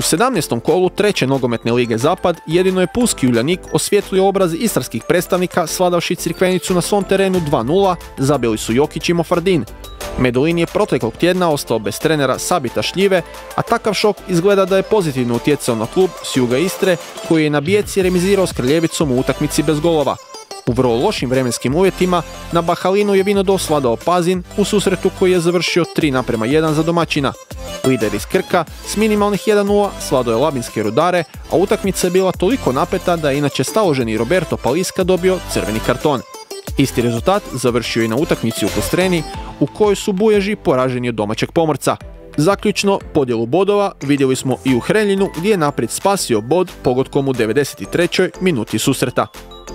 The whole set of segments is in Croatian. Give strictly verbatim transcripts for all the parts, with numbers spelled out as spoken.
sedamnaestom kolu treće nogometne lige Zapad jedino je pulski Uljanik osvijetlio obraz istarskih predstavnika svladavši Crikvenicu na svom terenu dva nula, zabili su Jokić i Mofardin. Medulin je proteklog tjedna ostao bez trenera Sabita Šljive, a takav šok izgleda da je pozitivno utjecao na klub s juga Istre koji je na Bijeci remizirao s Kraljevicom u utakmici bez golova. U vrlo lošim vremenskim uvjetima na Bahalinu je Vinodol svladao Pazin u susretu koji je završio tri naprema jedan za domaćina. Lider iz Krka s minimalnih jedan nula svladao je labinske Rudare, a utakmica je bila toliko napeta da je inače staloženi Roberto Paliska dobio crveni karton. Isti rezultat završio i na utakmici u Kostreni u kojoj su Buježi poraženi od domaćeg Pomorca. Zaključno, podjelu bodova vidjeli smo i u Hreljinu gdje je naprijed spasio bod pogodkom u devedeset trećoj minuti susreta.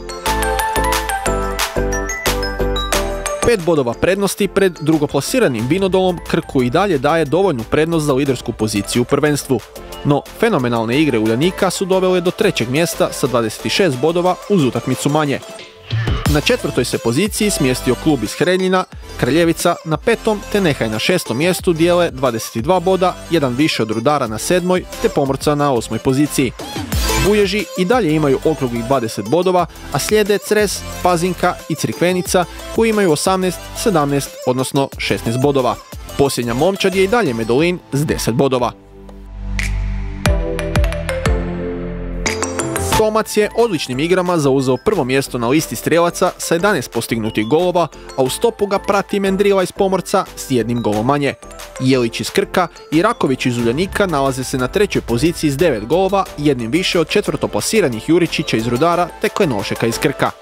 Pet bodova prednosti pred drugoplasiranim Vinodolom Krku i dalje daje dovoljnu prednost za lidersku poziciju u prvenstvu. No, fenomenalne igre Uljanika su dovele do trećeg mjesta sa dvadeset šest bodova uz utakmicu manje. Na četvrtoj se poziciji smjestio klub iz Hreljina, Kraljevica na petom te Nehaj na šestom mjestu dijele dvadeset dva boda, jedan više od Rudara na sedmoj te Pomorca na osmoj poziciji. Buježi i dalje imaju okruglih dvadeset bodova, a slijede Cres, Pazinka i Crikvenica koji imaju osamnaest, sedamnaest odnosno šesnaest bodova. Posljednja momčad je i dalje Medulin s deset bodova. Tomac je odličnim igrama zauzeo prvo mjesto na listi strijelaca sa jedanaest postignutih golova, a u stopu ga prati Mendrila iz Pomorca s jednim golom manje. Jelić iz Krka i Raković iz Uljanika nalaze se na trećoj poziciji s devet golova, jednim više od četvrtoplasiranih Juričića iz Rudara te Klenošeka iz Krka.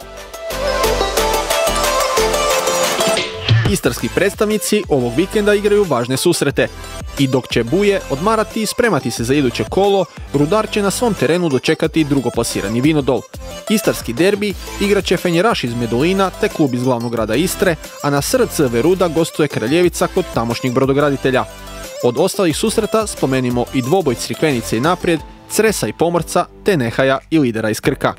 Istarski predstavnici ovog vikenda igraju važne susrete. I dok će Buje odmarati i spremati se za iduće kolo, Rudar će na svom terenu dočekati drugoplasirani Vinodol. Istarski derbi igraće Fenjeraš iz Medulina te klub iz glavnog grada Istre, a na S R C Veruda gostuje Kraljevica kod tamošnjeg brodograditelja. Od ostalih susreta spomenimo i dvoboj Crikvenice i naprijed, Cresa i Pomorca te Nehaja i lidera iz Krka.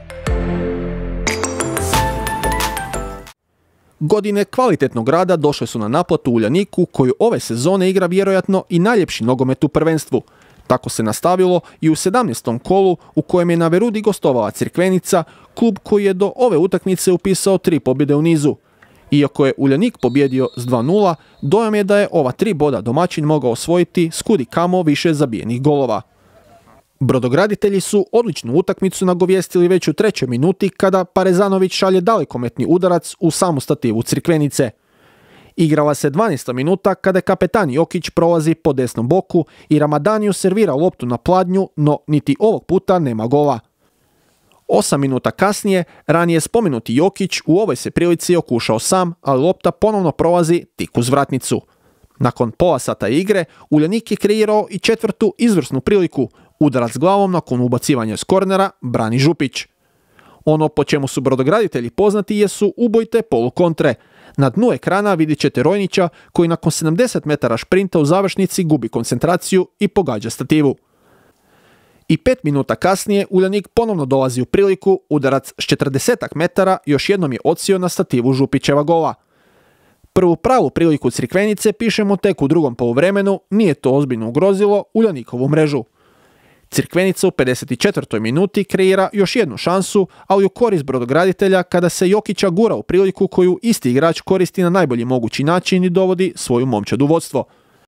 Godine kvalitetnog rada došle su na naplatu Uljaniku koju ove sezone igra vjerojatno i najljepši nogomet u prvenstvu. Tako se nastavilo i u sedamnaestom kolu u kojem je na Verudi gostovala Crikvenica, klub koji je do ove utakmice upisao tri pobjede u nizu. Iako je Uljanik pobjedio s dva nula, dojam je da je ova tri boda domaćin mogao osvojiti s kud i kamo više zabijenih golova. Brodograditelji su odličnu utakmicu nagovijestili već u trećoj minuti kada Parezanović šalje dalekometni udarac u samu stativu Crikvenice. Igrala se dvanaesta minuta kada je kapetan Jokić prolazi po desnom boku i Ramadaniju servira loptu na pladnju, no niti ovog puta nema gola. Osam minuta kasnije, ranije spomenuti Jokić u ovoj se prilici okušao sam, ali lopta ponovno prolazi tik uz vratnicu. Nakon pola sata igre, Uljanik je kreirao i četvrtu izvrsnu priliku. Udarac glavom nakon ubacivanja s kornera brani Župić. Ono po čemu su brodograditelji poznati jesu ubojite polukontre. Na dnu ekrana vidjet ćete Rojnića koji nakon sedamdeset metara šprinta u završnici gubi koncentraciju i pogađa stativu. I pet minuta kasnije Uljanik ponovno dolazi u priliku, udarac s četrdeset metara još jednom je odsio na stativu Župićeva gola. Prvu pravu priliku Crikvenice pišemo tek u drugom poluvremenu, nije to ozbiljno ugrozilo Uljanikovu mrežu. Crikvenica u pedeset četvrtoj minuti kreira još jednu šansu, ali u korist brodograditelja kada se Jokića gura u priliku koju isti igrač koristi na najbolji mogući način i dovodi svoju momčad u vodstvo.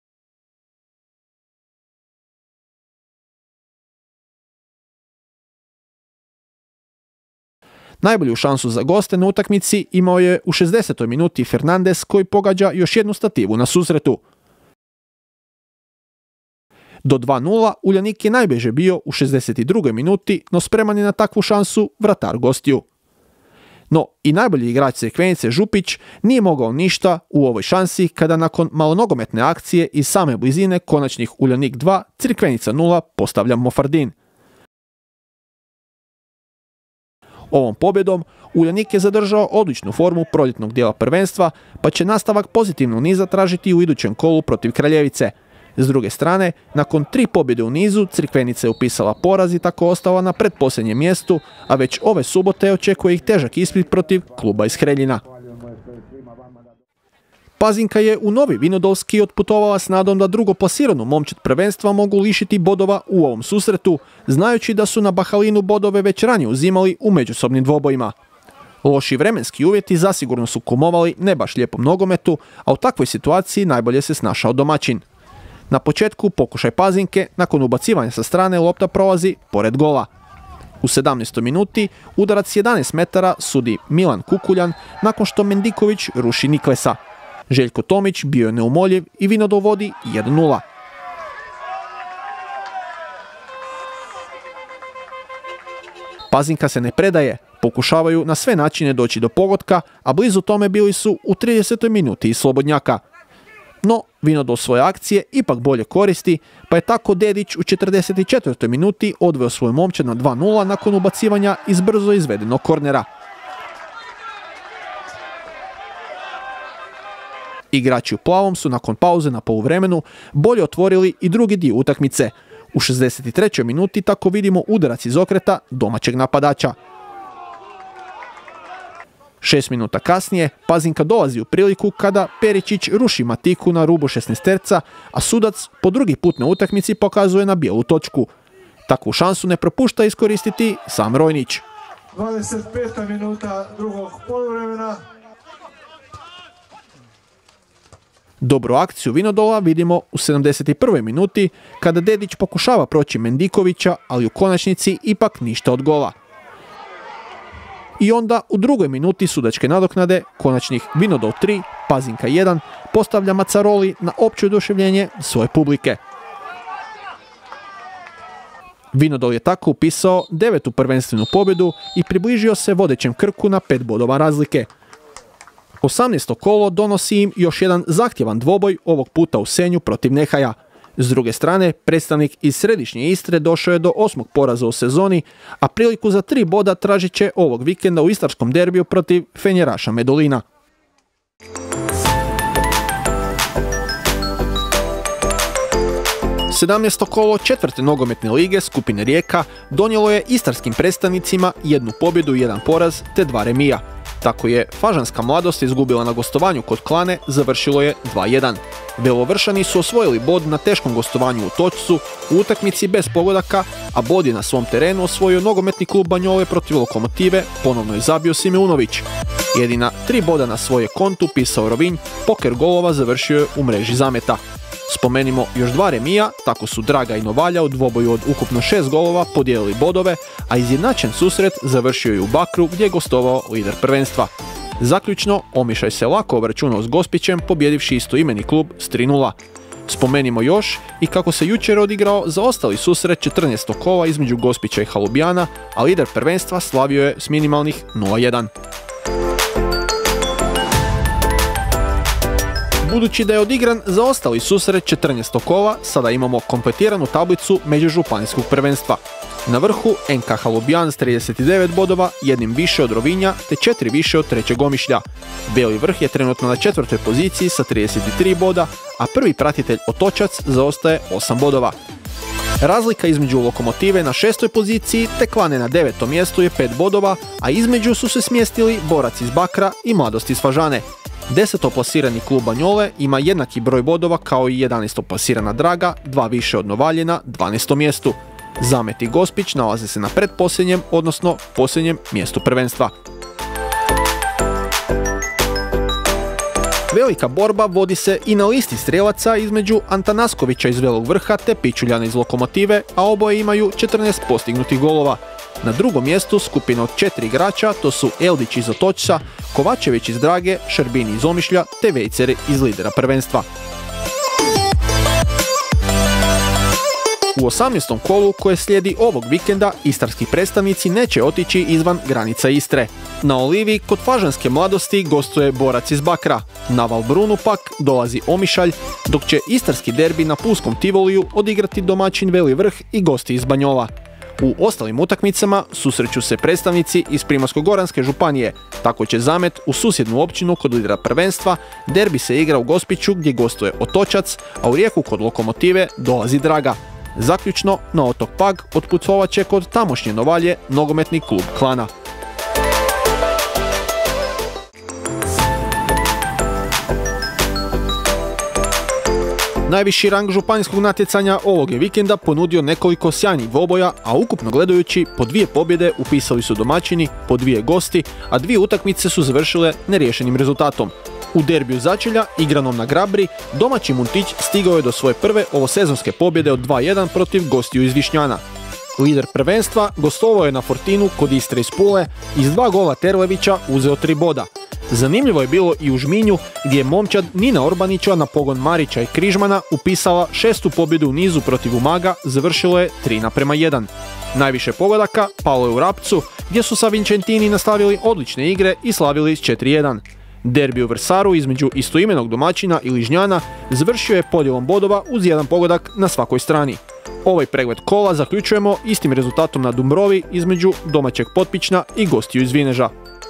Najbolju šansu za goste na utakmici imao je u šezdesetoj minuti Fernandes koji pogađa još jednu stativu na susretu. Do dva nula Uljanik je najbliže bio u šezdeset drugoj minuti, no spreman je na takvu šansu vratar gostiju. No i najbolji igrač Crikvenice Župić nije mogao ništa u ovoj šansi kada nakon malonogometne akcije iz same blizine konačnih Uljanik dva, Crikvenica nula postavlja Mofardin. Ovom pobjedom Uljanik je zadržao odličnu formu proljetnog dijela prvenstva, pa će nastavak pozitivnog niza tražiti u idućem kolu protiv Kraljevice. S druge strane, nakon tri pobjede u nizu, Crikvenica je upisala poraz i tako ostala na pretposljednjem mjestu, a već ove subote očekuje ih težak ispit protiv kluba iz Hreljina. Pazinka je u Novi Vinodolski otputovala s nadom da drugoplasiranu momčad prvenstva mogu lišiti bodova u ovom susretu, znajući da su na Bahalinu bodove već ranije uzimali u međusobnim dvobojima. Loši vremenski uvjeti zasigurno su kumovali ne baš lijepom nogometu, a u takvoj situaciji najbolje se snašao domaćin. Na početku pokušaj Pazinke, nakon ubacivanja sa strane lopta prolazi pored gola. U sedamnaestoj minuti udarac s jedanaest metara sudi Milan Kukuljan nakon što Mendiković ruši Niklesa. Željko Tomić bio je neumoljiv i Vinodol vodi jedan nula. Pazinka se ne predaje, pokušavaju na sve načine doći do pogotka, a blizu tome bili su u tridesetoj minuti iz slobodnjaka. No, Vinodol svoje akcije ipak bolje koristi, pa je tako Dedić u četrdeset četvrtoj minuti odveo svoju momčad na dva nula nakon ubacivanja iz brzo izvedenog kornera. Igrači u plavom su nakon pauze na poluvremenu bolje otvorili i drugi dio utakmice. U šezdeset trećoj minuti tako vidimo udarac iz okreta domaćeg napadača. Šest minuta kasnije Pazinka dolazi u priliku kada Peričić ruši Matiku na rubu šesnaesterca, a sudac po drugi put na utakmici pokazuje na bijelu točku. Takvu šansu ne propušta iskoristiti sam Rojnić. dvadeset peta minuta drugog poluvremena. Dobru akciju Vinodola vidimo u sedamdeset prvoj minuti kada Dedić pokušava proći Mendikovića, ali u konačnici ipak ništa od gola. I onda u drugoj minuti sudačke nadoknade konačnih Vinodol tri, Pazinka jedan postavlja Macaroli na opće oduševljenje svoje publike. Vinodol je tako upisao devetu prvenstvenu pobjedu i približio se vodećem Krku na pet bodova razlike. osamnaesto kolo donosi im još jedan zahtjevan dvoboj, ovog puta u Senju protiv Nehaja. S druge strane, predstavnik iz središnje Istre došao je do osmog poraza u sezoni, a priliku za tri boda tražit će ovog vikenda u istarskom derbiju protiv Fenjeraša Medulina. sedamnaesto kolo četvrte nogometne lige skupine Rijeka donijelo je istarskim predstavnicima jednu pobjedu i jedan poraz te dva remija. Tako je Fažanska Mladost izgubila na gostovanju kod Klane, završilo je dva jedan. Belovršani su osvojili bod na teškom gostovanju u Točcu u utakmici bez pogodaka, a bod je na svom terenu osvojio nogometni klub Banjole protiv Lokomotive, ponovno je zabio Simeunović. Jedina tri boda na svoje kontu pisao Rovinj, poker golova završio je u mreži zameta. Spomenimo još dva remija, tako su Draga i Novalja u dvoboju od ukupno šest golova podijelili bodove, a izjednačen susret završio je u Bakru gdje je gostovao lider prvenstva. Zaključno, Omišalj se lako obračunao s Gospićem pobjedivši istoimeni klub s tri nula. Spomenimo još i kako se jučer odigrao zaostali susret četrnaestog kola između Gospića i Halubijana, a lider prvenstva slavio je s minimalnih nula jedan. Budući da je odigran zaostali susret četrnaestog kola, sada imamo kompletiranu tablicu međužupanijskog prvenstva. Na vrhu N K Halubijan s trideset devet bodova, jednim više od Rovinja te četiri više od trećeg Omišlja. Beli vrh je trenutno na četvrtoj poziciji sa trideset tri boda, a prvi pratitelj Otočac zaostaje osam bodova. Razlika između Lokomotive na šestoj poziciji te Klane na devetom mjestu je pet bodova, a između su se smjestili Borac iz Bakra i Mladost iz Fažane. Desetoplasirani klub Banjole ima jednaki broj bodova kao i jedanaestoplasirana Draga, dva više od Novaljena, dvanaestom mjestu. Zamet i Gospić nalaze se na pretposljednjem, odnosno posljednjem mjestu prvenstva. Velika borba vodi se i na listi strijelaca između Antanaskovića iz Velog Vrha te Pičuljana iz Lokomotive, a oboje imaju četrnaest postignutih golova. Na drugom mjestu skupina od četiri igrača, to su Eldić iz Otočca, Kovačević iz Drage, Šerbini iz Omišlja te Vejcer iz lidera prvenstva. U osamnaestom kolu koje slijedi ovog vikenda istarski predstavnici neće otići izvan granica Istre. Na Olivi kod Fažanske Mladosti gostuje Borac iz Bakra. Na Valbrunu pak dolazi Omišalj, dok će istarski derbi na Pulskom Tivoliju odigrati domaćin Veli Vrh i gosti iz Banjola. U ostalim utakmicama susreću se predstavnici iz Primorsko-goranske županije, tako će Zamet u susjednu općinu kod lidera prvenstva, derbi se igra u Gospiću gdje gostuje Otočac, a u Rijeku kod Lokomotive dolazi Draga. Zaključno, na otok Pag otputovat će kod tamošnje Novalje nogometni klub Klana. Najviši rang županijskog natjecanja ovog je vikenda ponudio nekoliko sjajnih dvoboja, a ukupno gledajući po dvije pobjede upisali su domaćini, po dvije gosti, a dvije utakmice su završile neriješenim rezultatom. U derbiju začelja, igranom na Grabri, domaći Muntić stigao je do svoje prve ovosezonske pobjede od dva jedan protiv gostiju iz Višnjana. Lider prvenstva gostovao je na Fortinu kod Istre iz Pule i iz dva gola Terlevića uzeo tri boda. Zanimljivo je bilo i u Žminju gdje je momčad Nina Orbanića na pogon Marića i Križmana upisala šestu pobjedu u nizu protiv Umaga, završilo je tri naprema jedan. Najviše pogodaka palo je u Rapcu gdje su sa Vincentini nastavili odlične igre i slavili s četiri jedan. Derbi u Vrsaru između istoimenog domaćina i Ližnjana završio je podjelom bodova uz jedan pogodak na svakoj strani. Ovaj pregled kola zaključujemo istim rezultatom na Dumbrovi između domaćeg Potpična i gostiju iz Vineža.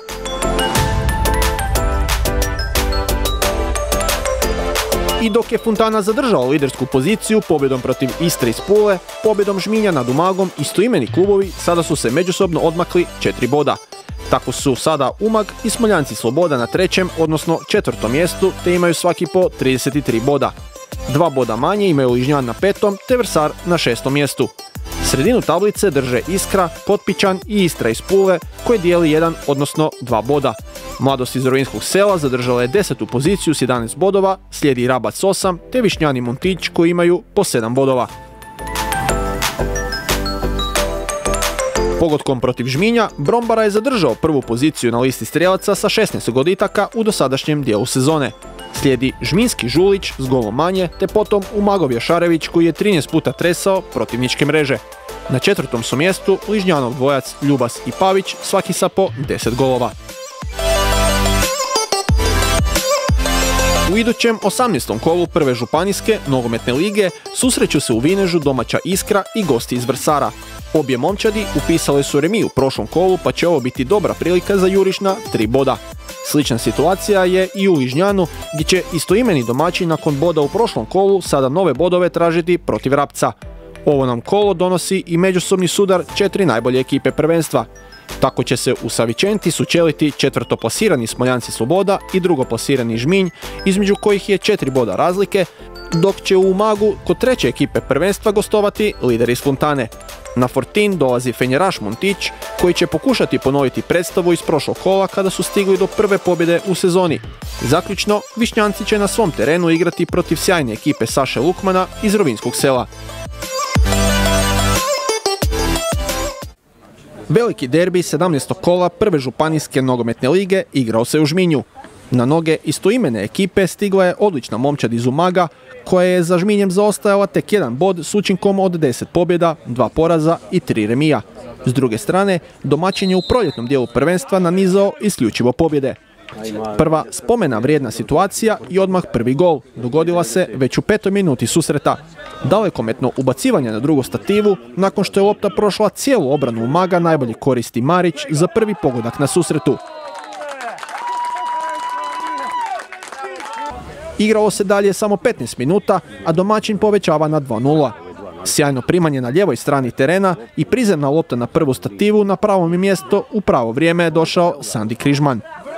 I dok je Fontana zadržala lidersku poziciju pobjedom protiv Istre iz Pule, pobjedom Žminja nad Umagom, istoimeni klubovi sada su se međusobno odmakli četiri boda. Tako su sada Umag i Smoljanci Sloboda na trećem, odnosno četvrtom mjestu, te imaju svaki po trideset tri boda. Dva boda manje imaju Ližnjan na petom, te Vrsar na šestom mjestu. Sredinu tablice drže Iskra, Potpičan i Istra iz Pule, koji dijeli jedan, odnosno dva boda. Mladost iz Rovinjskog sela zadržala je desetu poziciju s jedanaest bodova, slijedi Rabac s osam, te Višnjan i Muntić koji imaju po sedam bodova. Pogodkom protiv Žminja, Brombara je zadržao prvu poziciju na listi strijelaca sa šesnaest goditaka u dosadašnjem dijelu sezone. Slijedi Žminski Žulić s golom manje, te potom Umagov Jašarević koji je trinaest puta tresao protivničke mreže. Na četvrtom su mjestu Ližnjanov dvojac Ljubas i Pavić, svaki sa po deset golova. U idućem osamnaestom kolu prve županijske nogometne lige susreću se u Vinežu domaća Iskra i gosti iz Vrsara. Obje momčadi upisale su remi u prošlom kolu, pa će ovo biti dobra prilika za juriš na tri boda. Slična situacija je i u Ližnjanu, gdje će istoimeni domaći nakon boda u prošlom kolu sada nove bodove tražiti protiv Rapca. Ovo nam kolo donosi i međusobni sudar četiri najbolje ekipe prvenstva. Tako će se u Savičenti sučeliti četvrtoplasirani Smoljanci Sloboda i drugoplasirani Žminj, između kojih je četiri boda razlike, dok će u Umagu kod treće ekipe prvenstva gostovati lider iz Fontane. Na Fortin dolazi Fenjeraš Muntić, koji će pokušati ponoviti predstavu iz prošlog kola kada su stigli do prve pobjede u sezoni. Zaključno, Višnjanci će na svom terenu igrati protiv sjajne ekipe Saše Lukmana iz Rovinjskog sela. Veliki derbi sedamnaestog kola prve županijske nogometne lige igrao se u Žminju. Na noge istoimene ekipe stigla je odlična momčad iz Umaga, koja je za Žminjem zaostajala tek jedan bod s učinkom od deset pobjeda, dva poraza i tri remija. S druge strane, domaćin je u proljetnom dijelu prvenstva nanizao isključivo pobjede. Prva spomena vrijedna situacija i odmah prvi gol dogodila se već u petoj minuti susreta. Dalekometno ubacivanje na drugu stativu, nakon što je lopta prošla cijelu obranu Umaga, najbolji koristi Marić za prvi pogodak na susretu. Igralo se dalje samo petnaest minuta, a domaćin povećava na dva nula. Sjajno primanje na lijevoj strani terena i prizemna lopta na prvu stativu na pravom je mjesto u pravo vrijeme je došao Sandi Križman.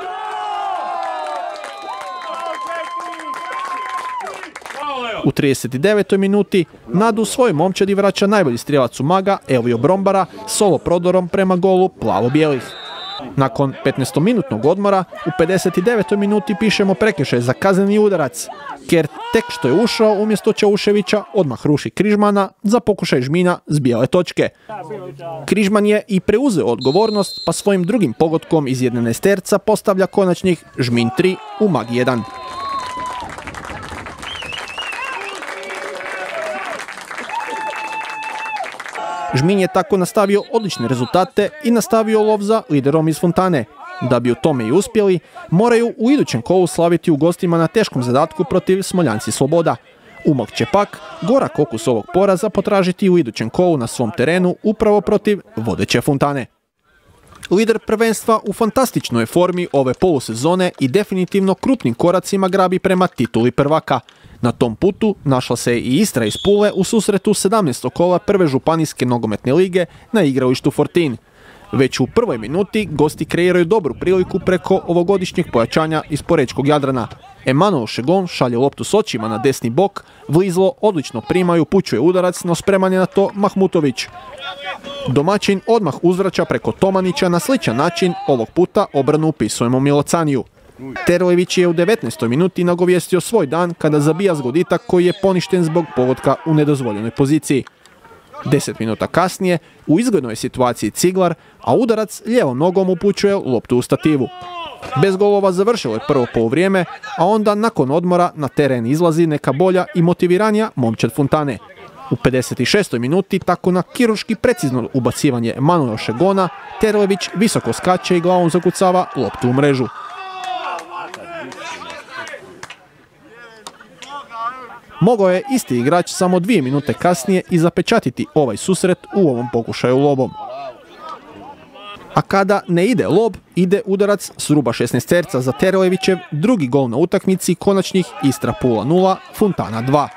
U trideset devetoj minuti nadu svojoj momčadi vraća najbolji strijelac Umaga Elio Brombara solo prodorom prema golu plavo-bijelih. Nakon petnaestominutnog odmora u pedeset devetoj minuti pišemo prekršaj za kazneni udarac, jer tek što je ušao umjesto Čauševića odmah ruši Križmana za pokušaj Žmina s bijele točke. Križman je i preuzeo odgovornost, pa svojim drugim pogodkom iz jedanaesterca postavlja konačnih Žmin tri, Umag jedan. Žmin je tako nastavio odlične rezultate i nastavio lov za liderom iz Fontane. Da bi u tome i uspjeli, moraju u idućem kolu slaviti u gostima na teškom zadatku protiv Smoljanci Sloboda. Umag će pak gorak okus ovog poraza potražiti u idućem kolu na svom terenu upravo protiv vodeće Fontane. Lider prvenstva u fantastičnoj je formi ove polusezone i definitivno krupnim koracima grabi prema tituli prvaka. Na tom putu našla se i Istra iz Pule u susretu sedamnaestog kola prve županijske nogometne lige na igralištu Fortin. Već u prvoj minuti gosti kreiraju dobru priliku preko ovogodišnjeg pojačanja iz Porečkog Jadrana. Emanuel Šegon šalje loptu s očima na desni bok, Vlizlo odlično prima i upućuje udarac, no spreman je na to Mahmutović. Domaćin odmah uzvraća preko Tomanića na sličan način, ovog puta obranu upisujemo Milocaniju. Terlević je u devetnaestoj minuti nagovijestio svoj dan kada zabija zgoditak koji je poništen zbog pogotka u nedozvoljenoj poziciji. Deset minuta kasnije u izglednoj situaciji Ciglar, a udarac lijevom nogom upućuje loptu u stativu. Bez golova završilo je prvo poluvrijeme, a onda nakon odmora na teren izlazi neka bolja i motiviranija momčad Fontane. U pedeset šestoj minuti tako na kirurški precizno ubacivanje Emanuela Šegona, Terlević visoko skače i glavom zakucava loptu u mrežu. Mogao je isti igrač samo dvije minute kasnije i zapečatiti ovaj susret u ovom pokušaju lobom. A kada ne ide lob, ide udarac s ruba šesnaesterca za Terlevićev drugi gol na utakmici konačnih Istra Pula nula, Fontana dva.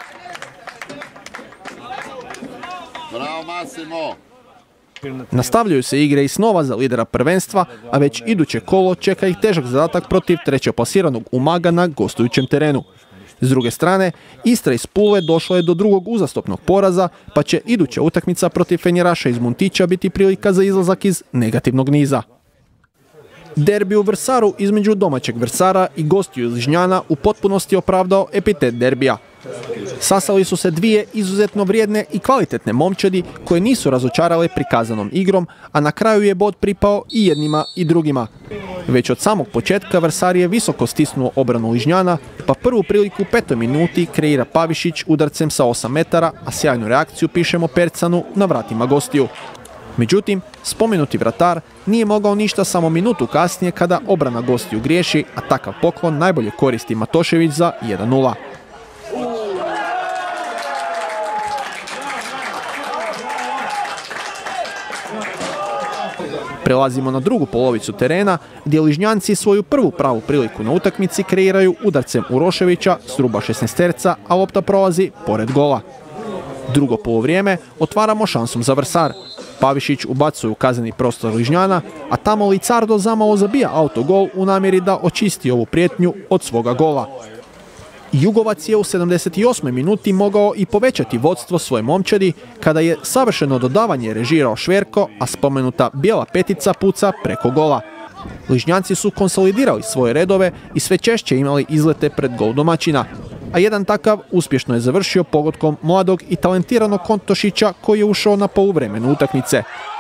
Nastavljaju se igre i snova za lidera prvenstva, a već iduće kolo čeka ih težak zadatak protiv trećeplasiranog Umaga na gostujućem terenu. S druge strane, Istra iz Pule došla je do drugog uzastopnog poraza, pa će iduća utakmica protiv Fenjeraša iz Muntića biti prilika za izlazak iz negativnog niza. Derbi u Vrsaru između domaćeg Vrsara i gostiju iz Ližnjana u potpunosti opravdao epitet derbija. Sasali su se dvije izuzetno vrijedne i kvalitetne momčadi koje nisu razočarale prikazanom igrom, a na kraju je bod pripao i jednima i drugima. Već od samog početka Vrsar je visoko stisnuo obranu Ližnjana, pa prvu priliku u petoj minuti kreira Pavišić udarcem sa osam metara, a sjajnu reakciju pišemo Percanu na vratima gostiju. Međutim, spomenuti vratar nije mogao ništa samo minutu kasnije kada obrana gostiju griješi, a takav poklon najbolje koristi Matošević za jedan nula. Prelazimo na drugu polovicu terena, gdje Ližnjanci svoju prvu pravu priliku na utakmici kreiraju udarcem Uroševića s ruba šesnaesterca, a lopta prolazi pored gola. Drugo poluvrijeme otvaramo šansom za Vrsar. Pavišić ubacuje u kazneni prostor Ližnjana, a tamo Licardo zamalo zabija autogol u namjeri da očisti ovu prijetnju od svoga gola. Jugovac je u sedamdeset osmoj minuti mogao i povećati vodstvo svoje momčadi kada je savršeno dodavanje režirao Šverko, a spomenuta bijela petica puca preko gola. Ližnjanci su konsolidirali svoje redove i sve češće imali izlete pred gol domaćina, a jedan takav uspješno je završio pogodkom mladog i talentiranog Kontošića koji je ušao na poluvremenu utakmice.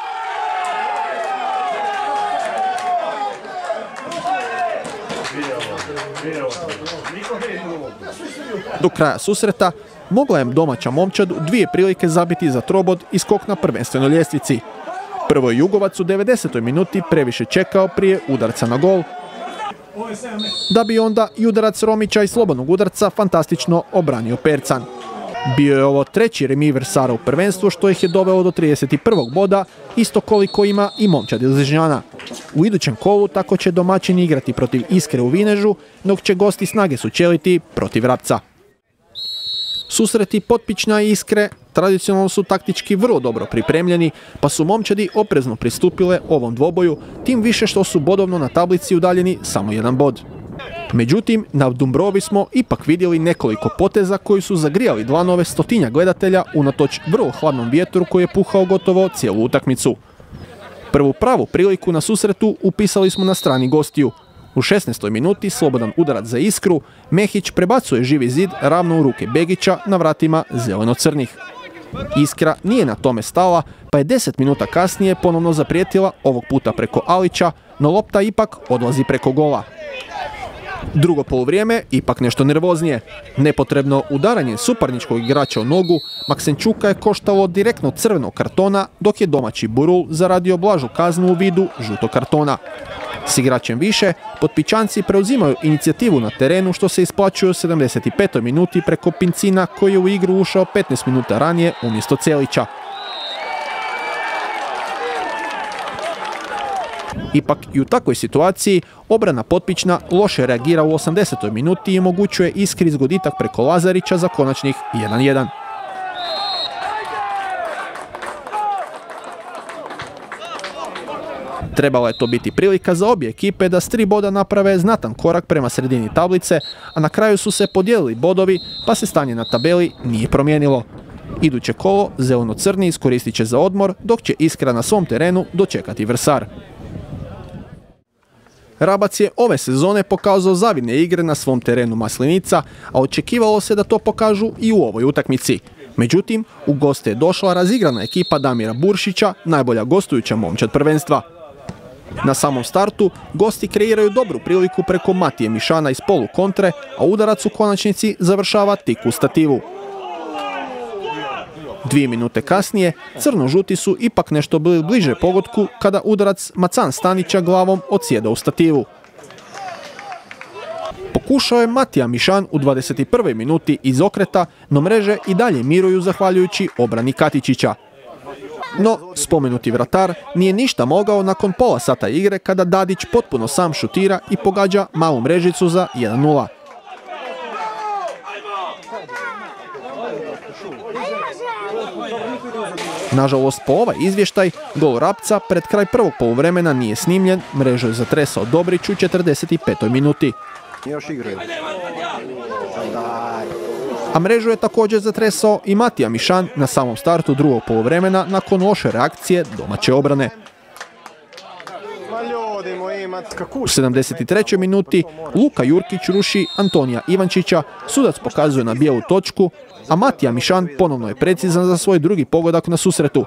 Do kraja susreta mogla je domaća momčad u dvije prilike zabiti za trobod i skok na prvenstvenoj ljestvici. Prvo je Jugovac u devedesetoj minuti previše čekao prije udarca na gol, da bi onda i udarac Romića iz slobodnog udarca fantastično obranio Percan. Bio je ovo treći remi Vrsara u prvenstvu, što ih je dovelo do trideset prvog boda, isto koliko ima i momčad iz Ližnjana. U idućem kolu tako će domaćini igrati protiv Iskre u Vinežu, dok će gosti Snage sučeliti protiv Rapca. Susreti Potpična i Iskre tradicionalno su taktički vrlo dobro pripremljeni, pa su momčadi oprezno pristupile ovom dvoboju, tim više što su bodovno na tablici udaljeni samo jedan bod. Međutim, na Dumbrovi smo ipak vidjeli nekoliko poteza koji su zagrijali dlanove stotinja gledatelja unatoč vrlo hladnom vjetru koji je puhao gotovo cijelu utakmicu. Prvu pravu priliku na susretu upisali smo na strani gostiju. U šesnaestoj minuti slobodan udarac za Iskru, Mehić prebacuje živi zid ravno u ruke Begića na vratima zeleno-crnih. Iskra nije na tome stala, pa je deset minuta kasnije ponovno zaprijetila, ovog puta preko Alića, no lopta ipak odlazi preko gola. Drugo poluvrijeme ipak nešto nervoznije. Nepotrebno udaranje suparničkog igrača u nogu Maksenčuka je koštalo direktno crvenog kartona, dok je domaći Burul zaradio blažu kaznu u vidu žutog kartona. S igračem više, Potpičanci preuzimaju inicijativu na terenu, što se isplaćuje u sedamdeset petoj minuti preko Pincina koji je u igru ušao petnaest minuta ranije umjesto Celića. Ipak i u takvoj situaciji obrana Potpična loše reagira u osamdesetoj minuti i omogućuje Iskri zgoditak preko Lazarića za konačnih jedan jedan. Trebala je to biti prilika za obje ekipe da s tri boda naprave znatan korak prema sredini tablice, a na kraju su se podijelili bodovi pa se stanje na tabeli nije promijenilo. Iduće kolo zeleno-crni iskoristit će za odmor, dok će Iskra na svom terenu dočekati Vrsar. Rabac je ove sezone pokazao zavidne igre na svom terenu Maslinica, a očekivalo se da to pokažu i u ovoj utakmici. Međutim, u goste je došla razigrana ekipa Damira Buršića, najbolja gostujuća momčad prvenstva. Na samom startu gosti kreiraju dobru priliku preko Matije Mišana iz polu kontre, a udarac u konačnici završava tik u stativu. Dvije minute kasnije, crno-žuti su ipak nešto bili bliže pogodku kada udarac Macan Stanića glavom odsjeda u stativu. Pokušao je Matija Mišan u dvadeset prvoj minuti iz okreta, no mreže i dalje miruju zahvaljujući obrani Katičića. No, spomenuti vratar nije ništa mogao nakon pola sata igre kada Dadić potpuno sam šutira i pogađa malu mrežicu za jedan nula. Nažalost, po ovaj izvještaj, gol Rapca pred kraj prvog poluvremena nije snimljen, mrežu je zatresao Dobrić u četrdeset petoj minuti. A mrežu je također zatresao i Matija Mišan na samom startu drugog poluvremena nakon loše reakcije domaće obrane. U sedamdeset trećoj minuti Luka Jurkić ruši Antonija Ivančića, sudac pokazuje na bijelu točku, a Matija Mišan ponovno je precizan za svoj drugi pogodak na susretu.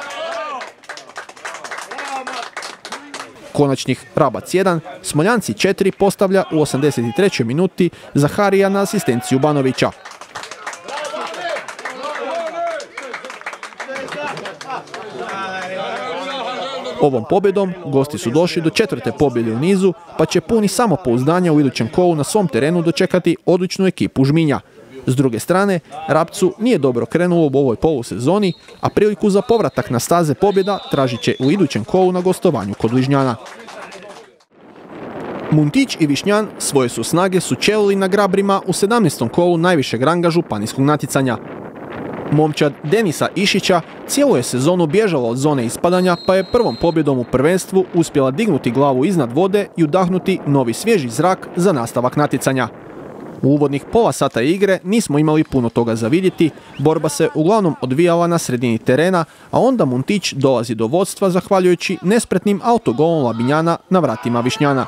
Konačnih Rabac jedan, Smoljanci četiri postavlja u osamdeset trećoj minuti Zaharija na asistenciju Banovića. Ovom pobjedom gosti su došli do četvrte pobjede u nizu, pa će puni samopouzdanja u idućem kolu na svom terenu dočekati odličnu ekipu Žminja. S druge strane, Rapcu nije dobro krenulo u ovoj polusezoni, a priliku za povratak na staze pobjeda tražit će u idućem kolu na gostovanju kod Ližnjana. Muntić i Višnjan svoje su snage sučelili na Grabrima u sedamnaestom kolu najvišeg ranga županijskog natjecanja. Momčad Denisa Išića cijelu je sezonu bježala od zone ispadanja, pa je prvom pobjedom u prvenstvu uspjela dignuti glavu iznad vode i udahnuti novi svježi zrak za nastavak natjecanja. U uvodnih pola sata igre nismo imali puno toga za vidjeti, borba se uglavnom odvijala na sredini terena, a onda Muntić dolazi do vodstva zahvaljujući nespretnim autogolom Labinjana na vratima Višnjana.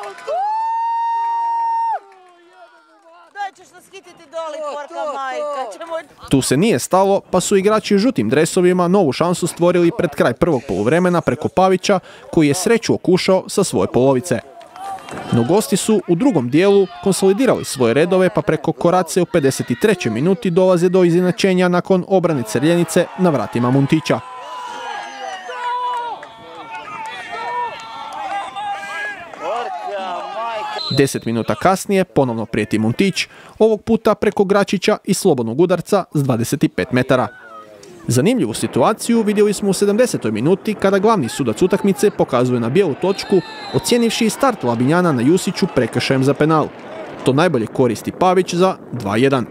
Tu se nije stalo, pa su igrači u žutim dresovima novu šansu stvorili pred kraj prvog poluvremena preko Pavića, koji je sreću okušao sa svoje polovice. No gosti su u drugom dijelu konsolidirali svoje redove, pa preko Korace u pedeset trećoj minuti dolaze do izjednačenja nakon obrane Crljenice na vratima Muntića. Deset minuta kasnije ponovno prijeti Muntić, ovog puta preko Gračića i slobodnog udarca s dvadeset pet metara. Zanimljivu situaciju vidjeli smo u sedamdesetoj minuti kada glavni sudac utakmice pokazuje na bijelu točku, ocijenivši start Labinjana na Jusiću prekršajem za penal. To najbolje koristi Pavić za dva jedan.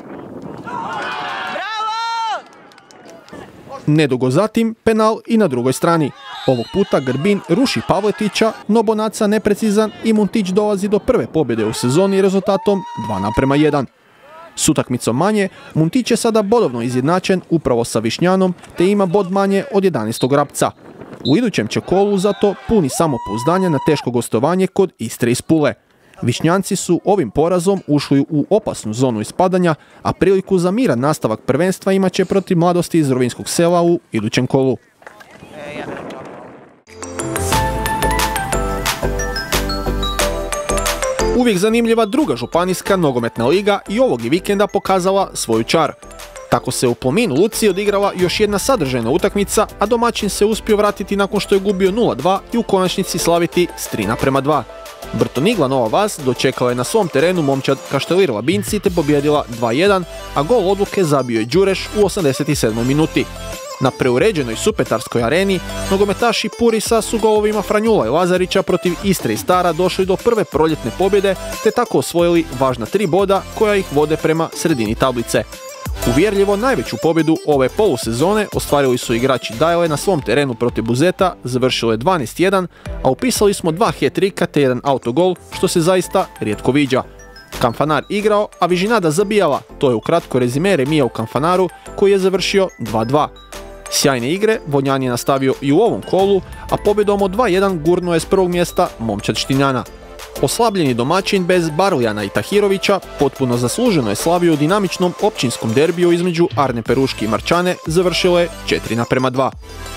Nedugo zatim penal i na drugoj strani. Ovog puta Grbin ruši Pavletića, no Bonaca neprecizan i Muntić dolazi do prve pobjede u sezoni rezultatom dva naprema jedan. S utakmicom manje, Muntić je sada bodovno izjednačen upravo sa Višnjanom, te ima bod manje od jedanaestog Rapca. U idućem će kolu zato puni samopouzdanja na teško gostovanje kod Istre iz Pule. Višnjanci su ovim porazom ušli u opasnu zonu ispadanja, a priliku za miran nastavak prvenstva imat će protiv Mladosti iz Rovinjskog sela u idućem kolu. Uvijek zanimljiva druga županijska nogometna liga i ovog je vikenda pokazala svoju čar. Tako se u Plominu Luci odigrala još jedna sadržajna utakmica, a domaćin se uspio vratiti nakon što je gubio nula dva i u konačnici slaviti s tri naprema dva. Brtonigla Nova Vas dočekala je na svom terenu momčad Kaštelir Labinci te pobjedila dva jedan, a gol odluke zabio je Đureš u osamdeset sedmoj minuti. Na preuređenoj Supetarskoj areni nogometaši Purisa su golovima Franjula i Lazarića protiv Istre i Stara došli do prve proljetne pobjede te tako osvojili važna tri boda koja ih vode prema sredini tablice. Uvjerljivo najveću pobjedu ove polusezone ostvarili su igrači Dajle na svom terenu protiv Buzeta, završilo je dvanaest jedan, a upisali smo dva hat-tricka te jedan autogol, što se zaista rijetko viđa. Kanfanar igrao, a Vižinada zabijala, to je ukratko rezime remija u Kanfanaru koji je završio dva dva. Sjajne igre Vodnjan je nastavio i u ovom kolu, a pobjedom od dva jedan gurnuo je s prvog mjesta momčad Štinjana. Oslabljeni domaćin bez Barlijana i Tahirovića potpuno zasluženo je slavio u dinamičnom općinskom derbiju između Arne Peruški i Marčane, završilo je četiri naprema dva.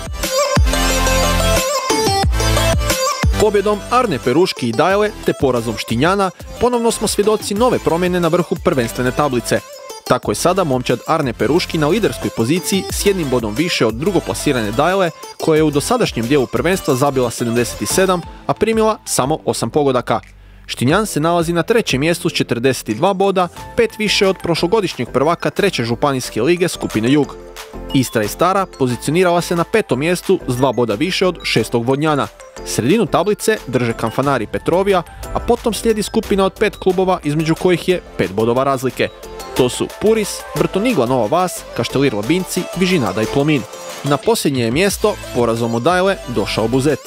Pobjedom Arne Peruški i Dajle te porazom Štinjana ponovno smo svjedoci nove promjene na vrhu prvenstvene tablice. Tako je sada momčad Arne Peruški na liderskoj poziciji s jednim bodom više od drugoplasirane Dajle, koja je u dosadašnjem dijelu prvenstva zabila sedamdeset sedam, a primila samo osam pogodaka. Štinjan se nalazi na trećem mjestu s četrdeset dva boda, pet više od prošlogodišnjeg prvaka treće županijske lige skupine Jug. Istra i Stara pozicionirala se na petom mjestu s dva boda više od šestog Vodnjana. Sredinu tablice drže Kanfanar i Petrovija, a potom slijedi skupina od pet klubova između kojih je pet bodova razlike. To su Puris, Brtonigla Nova Vas, Kaštelir Labinci, Vižinada i Plomin. Na posljednje je mjesto, porazom od Dajle, došao Buzet.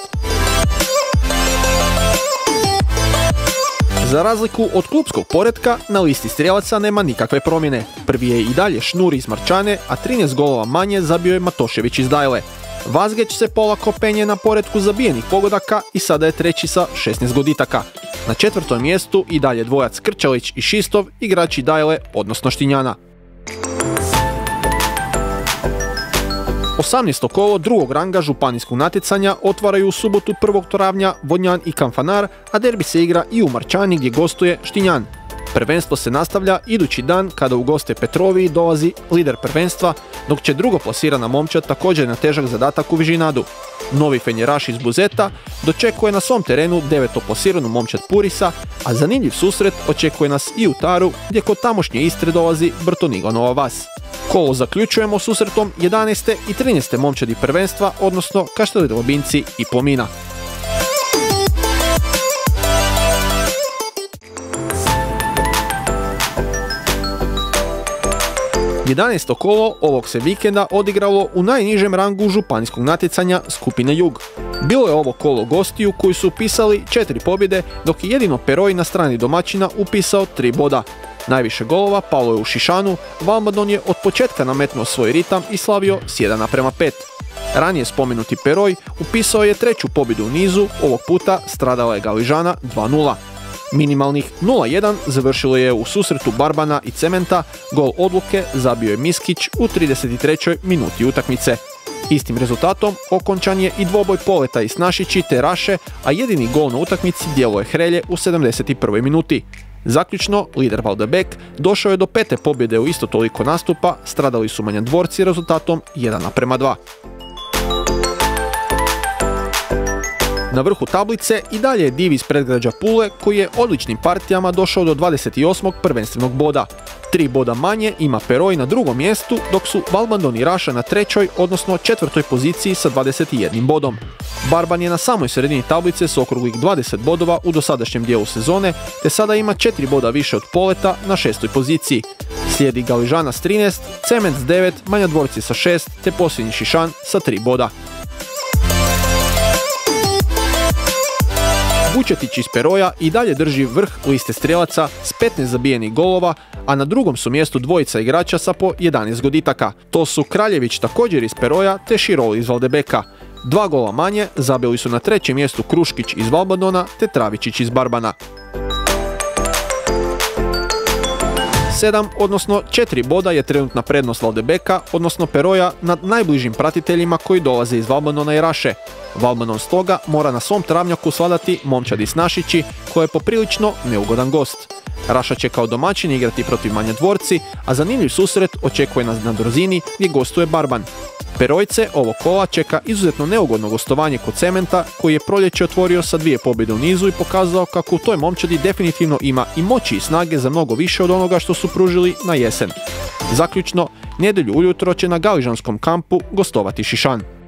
Za razliku od klupskog poretka, na listi strijelaca nema nikakve promjene. Prvi je i dalje Šnuri iz Marčane, a trinaest golova manje zabio je Matošević iz Dajle. Vazgeć se polako penje na poretku zabijenih pogodaka i sada je treći sa šesnaest goditaka. Na četvrtom mjestu i dalje dvojac Krčalić i Šistov, igrači Dajle, odnosno Štinjana. osamnaesto kolo drugog ranga županijskog natjecanja otvaraju u subotu prvog travnja Vodnjan i Kanfanar, a derbi se igra i u Marčani gdje gostuje Štinjan. Prvenstvo se nastavlja idući dan kada u goste Petroviji dolazi lider prvenstva, dok će drugoplasirana momčad također na težak zadatak u Vižinadu. Novi fenjeraš iz Buzeta dočekuje na svom terenu devetoplasiranu momčad Purisa, a zanimljiv susret očekuje nas i u Taru gdje kod tamošnje Istre dolazi Brtonigla Nova Vas. Kolo zaključujemo susretom jedanaeste i trinaeste momčadi prvenstva, odnosno Kaštelir Labinci i Plomina. jedanaesto kolo ovog se vikenda odigralo u najnižem rangu županijskog natjecanja skupine Jug. Bilo je ovo kolo gostiju koji su upisali četiri pobjede, dok je jedino Peroj na strani domaćina upisao tri boda. Najviše golova palo je u Šišanu, Valmadon je od početka nametnuo svoj ritam i slavio s jedan naprema pet. Ranije spomenuti Peroj upisao je treću pobjedu u nizu, ovog puta stradala je Galižana dva nula. Minimalnih nula jedan završilo je u susretu Barbana i Cementa, gol odluke zabio je Miskić u trideset trećoj minuti utakmice. Istim rezultatom okončan je i dvoboj Poleta i Snašići te Raše, a jedini gol na utakmici djelo je Hrelje u sedamdeset prvoj minuti. Zaključno, lider Valdebek došao je do pete pobjede u isto toliko nastupa, stradali su Manjadvorci rezultatom jedan naprema dva. Na vrhu tablice i dalje je Div iz predgrađa Pule koji je odličnim partijama došao do dvadeset osmog prvenstvenog boda. Tri boda manje ima Peroj na drugom mjestu, dok su Valmadon i Raša na trećoj, odnosno četvrtoj poziciji sa dvadeset jednim bodom. Barban je na samoj sredini tablice s okruglih dvadeset bodova u dosadašnjem dijelu sezone, te sada ima četiri boda više od Poleta na šestoj poziciji. Slijedi Galižana s trinaest, Cement s devet, Manjadvorci sa šest, te posljednji Šišan sa tri boda. Vučetić iz Peroja i dalje drži vrh liste strijelaca s petnaest zabijenih golova, a na drugom su mjestu dvojica igrača sa po jedanaest goditaka. To su Kraljević također iz Peroja te Široli iz Valdebeka. Dva gola manje zabili su na trećem mjestu Kruškić iz Valbadona te Travičić iz Barbana. sedam, odnosno četiri boda je trenutna prednost Valdebeka, odnosno Peroja, nad najbližim pratiteljima koji dolaze iz Valbadona i Raše. Valbadon stoga mora na svom travnjaku svladati momčadi Snašići, koja je poprilično neugodan gost. Raša će kao domaćin igrati protiv Manjadvorci, a zanimljiv susret očekuje nas na Drozini gdje gostuje Barban. Perojce ovog kola čeka izuzetno neugodno gostovanje kod Cementa, koji je proljeće otvorio sa dvije pobjede u nizu i pokazao kako u toj momčadi definitivno ima i moći i snage za mnogo više od onoga što su pružili na jesen. Zaključno, nedjelju ujutro će na galižanskom kampu gostovati Šišan.